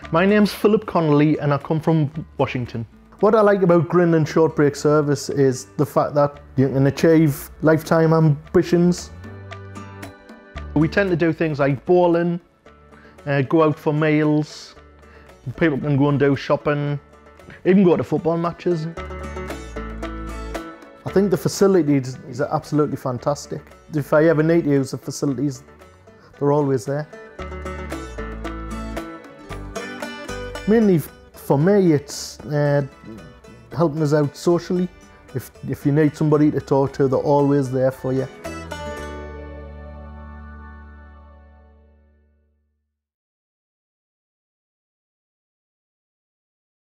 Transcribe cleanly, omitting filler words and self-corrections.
My name's Philip Connolly and I come from Washington. What I like about Grin and Short Break Service is the fact that you can achieve lifetime ambitions. We tend to do things like bowling, go out for meals, people can go and do shopping, even go to football matches. I think the facilities are absolutely fantastic. If I ever need to use the facilities, they're always there. Mainly for me, it's helping us out socially. If you need somebody to talk to, they're always there for you.